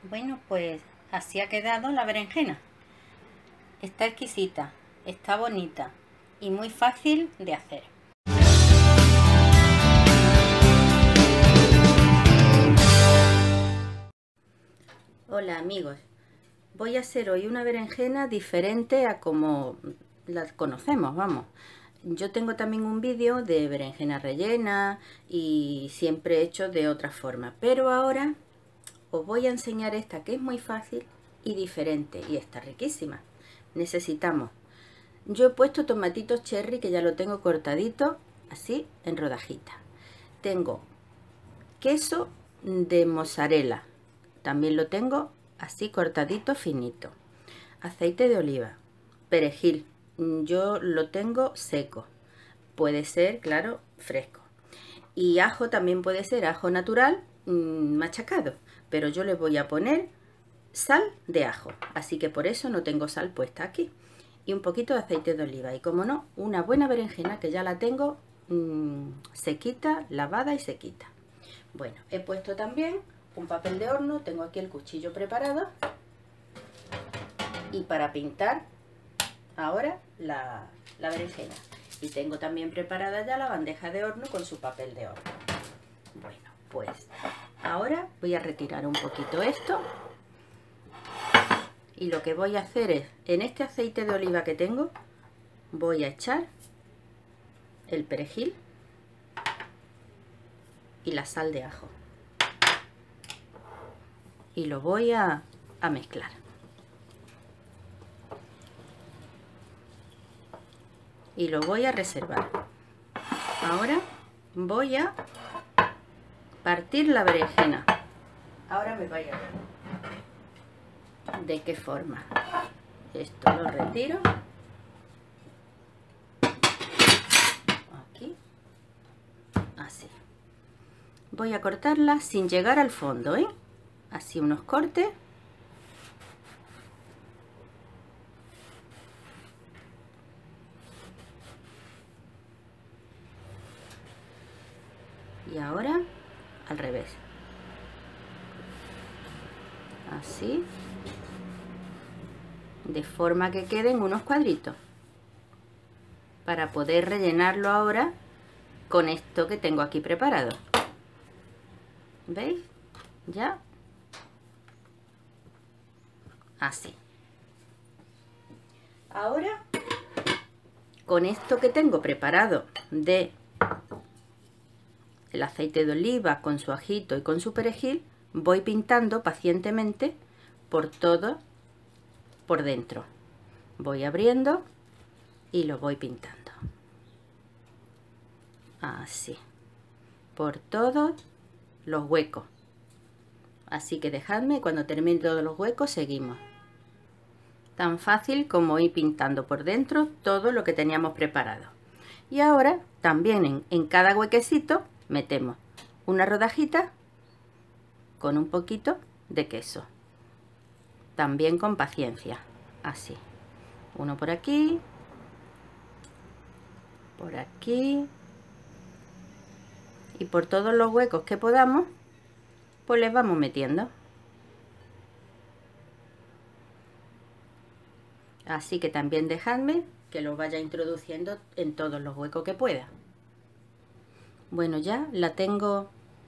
Bueno, pues así ha quedado la berenjena. Está exquisita, está bonita y muy fácil de hacer. Hola amigos, voy a hacer hoy una berenjena diferente a como la conocemos, vamos. Yo tengo también un vídeo de berenjena rellena y siempre he hecho de otra forma, pero ahora os voy a enseñar esta que es muy fácil y diferente y está riquísima. Necesitamos, yo he puesto tomatitos cherry que ya lo tengo cortadito así en rodajitas. Tengo queso de mozzarella, también lo tengo así cortadito finito. Aceite de oliva, perejil, yo lo tengo seco, puede ser claro fresco, y ajo también puede ser ajo natural machacado, pero yo le voy a poner sal de ajo, así que por eso no tengo sal puesta aquí, y un poquito de aceite de oliva, y como no, una buena berenjena que ya la tengo sequita, lavada y sequita. Bueno, he puesto también un papel de horno, tengo aquí el cuchillo preparado, y para pintar ahora la berenjena, y tengo también preparada ya la bandeja de horno con su papel de horno. Bueno, pues ahora voy a retirar un poquito esto, y lo que voy a hacer es, en este aceite de oliva que tengo, voy a echar el perejil y la sal de ajo, y lo voy a mezclar. Y lo voy a reservar. Ahora voy a partir la berenjena. Ahora me vaya a ver de qué forma. Esto lo retiro. Aquí. Así. Voy a cortarla sin llegar al fondo, ¿eh? Así unos cortes. Y ahora al revés, así, de forma que queden unos cuadritos para poder rellenarlo ahora con esto que tengo aquí preparado. ¿Veis? Ya así. Ahora con esto que tengo preparado de el aceite de oliva con su ajito y con su perejil, voy pintando pacientemente por todo por dentro. Voy abriendo y lo voy pintando. Así. Por todos los huecos. Así que dejadme, cuando termine todos los huecos seguimos. Tan fácil como ir pintando por dentro todo lo que teníamos preparado. Y ahora también en cada huequecito metemos una rodajita con un poquito de queso, también con paciencia, así, uno por aquí, y por todos los huecos que podamos, pues les vamos metiendo. Así que también dejadme que lo vaya introduciendo en todos los huecos que pueda. Bueno, ya la tengo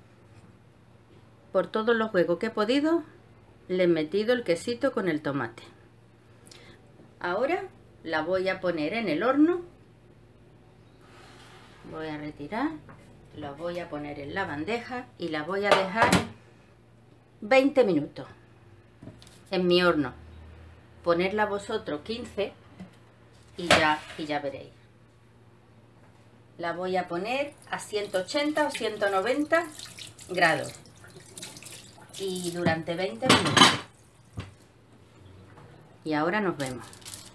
por todos los huecos que he podido, le he metido el quesito con el tomate. Ahora la voy a poner en el horno, voy a retirar, la voy a poner en la bandeja y la voy a dejar 20 minutos en mi horno. Ponerla vosotros 15 y ya veréis. La voy a poner a 180 o 190 grados y durante 20 minutos. Y ahora nos vemos.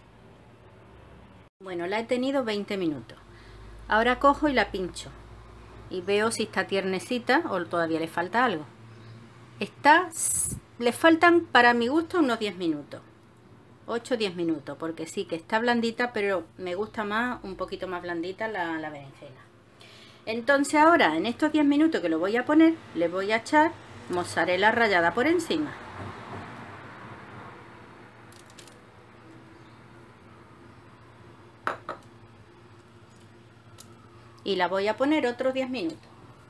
Bueno, la he tenido 20 minutos. Ahora cojo y la pincho y veo si está tiernecita o todavía le falta algo. Le faltan para mi gusto unos 10 minutos. 8 o 10 minutos, porque sí que está blandita, pero me gusta más, un poquito más blandita la berenjena. Entonces ahora, en estos 10 minutos que lo voy a poner, le voy a echar mozzarella rallada por encima. y la voy a poner otros 10 minutos.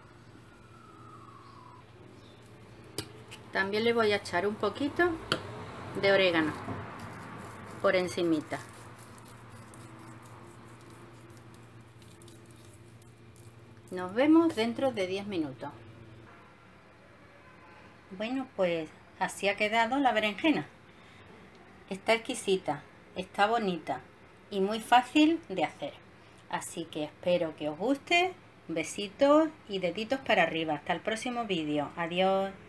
También le voy a echar un poquito de orégano por encimita. Nos vemos dentro de 10 minutos. Bueno, pues así ha quedado la berenjena. Está exquisita, está bonita y muy fácil de hacer. Así que espero que os guste. Besitos y deditos para arriba. Hasta el próximo vídeo. Adiós.